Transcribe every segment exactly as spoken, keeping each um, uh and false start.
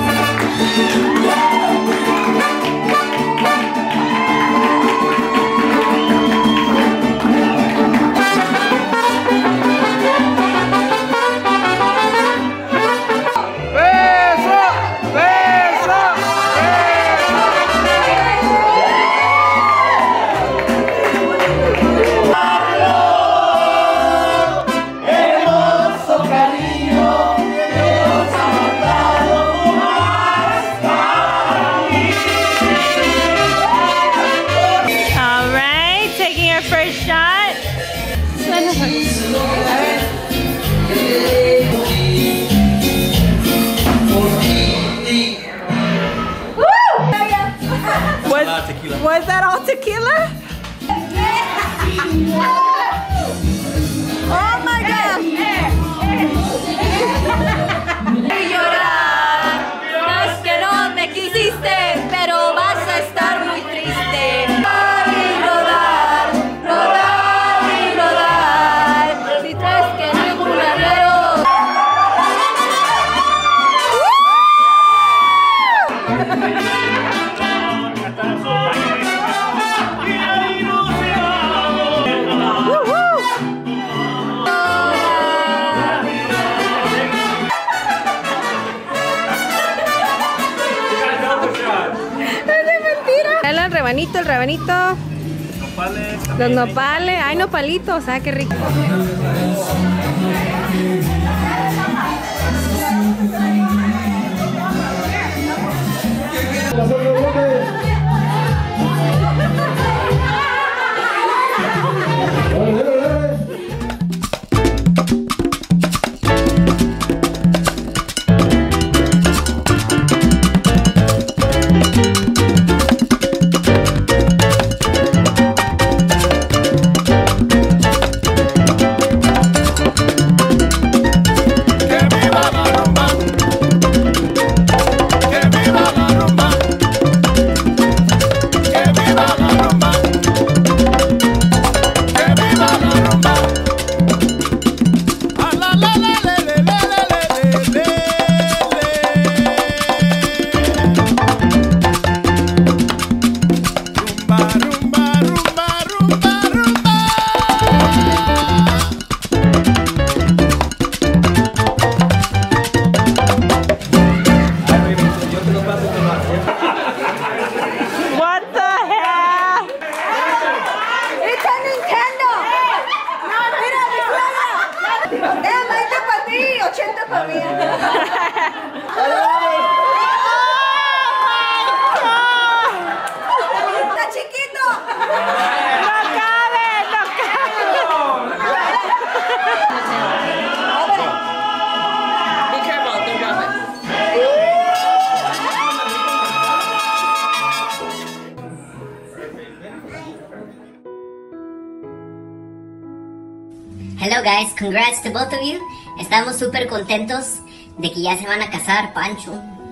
Was that all tequila? Oh my God! Llorar, no es que no me quisiste, pero vas a estar muy triste. Rodar y rodar, rodar y rodar, si traes que no es un guerrero. El rabanito, el rabanito. Nopales, los nopales. Ay, nopalitos. Ah, qué rico. Hello guys, congrats to both of you. Estamos súper contentos de que ya se van a casar, Pancho.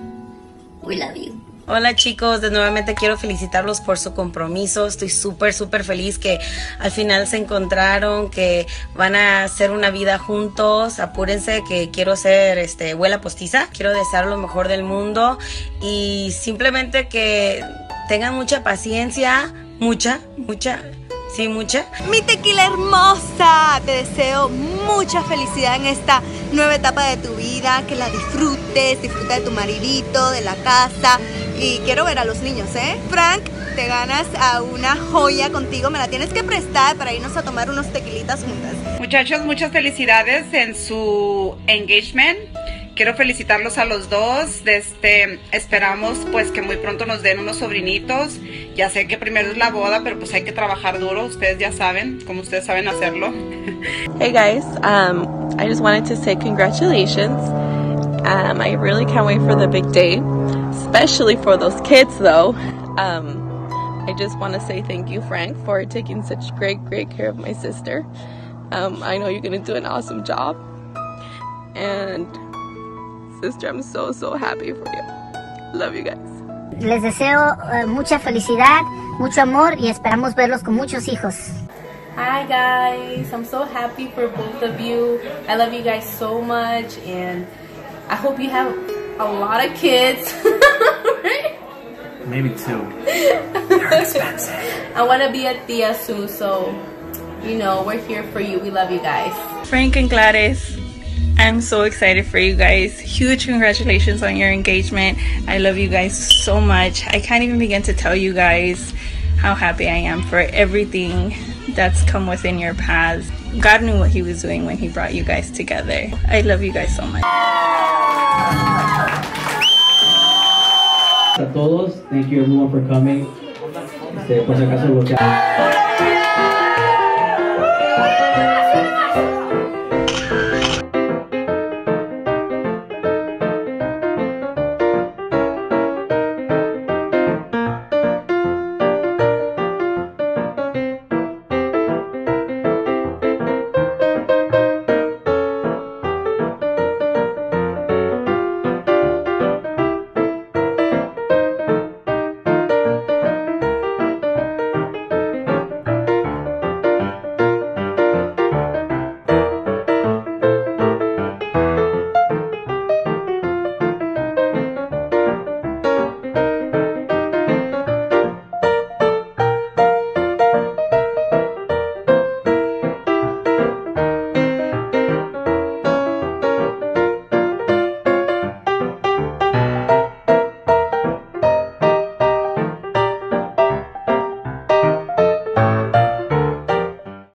We love you. Hola chicos, de nuevamente quiero felicitarlos por su compromiso. Estoy súper súper feliz que al final se encontraron, que van a hacer una vida juntos. Apúrense que quiero ser este, abuela postiza. Quiero desear lo mejor del mundo y simplemente que tengan mucha paciencia, mucha, mucha. Sí, mucha. Mi tequila hermosa, te deseo mucha felicidad en esta nueva etapa de tu vida, que la disfrutes, disfruta de tu maridito, de la casa y quiero ver a los niños, ¿eh? Frank, te ganas a una joya contigo, me la tienes que prestar para irnos a tomar unos tequilitas juntas. Muchachos, muchas felicidades en su engagement. Quiero felicitarlos a los dos. Este, esperamos pues que muy pronto nos den unos sobrinitos. Ya sé que primero es la boda, pero pues hay que trabajar duro. Ustedes ya saben, como ustedes saben hacerlo. Hey guys, um, I just wanted to say congratulations. Um, I really can't wait for the big day, especially for those kids though. Um, I just want to say thank you, Frank, for taking such great, great care of my sister. Um, I know you're going to do an awesome job. And sister, I'm so, so happy for you. Love you guys. Les deseo uh, mucha felicidad, mucho amor y esperamos verlos con muchos hijos. Hi guys, I'm so happy for both of you. I love you guys so much and I hope you have a lot of kids. Maybe two. They're expensive. I want to be a tia soon, so you know, we're here for you. We love you guys. Frank and Gladys, I'm so excited for you guys. Huge congratulations on your engagement. I love you guys so much. I can't even begin to tell you guys how happy I am for everything that's come within your paths. God knew what he was doing when he brought you guys together. I love you guys so much. A todos, thank you everyone for coming. Este, por si acaso lo que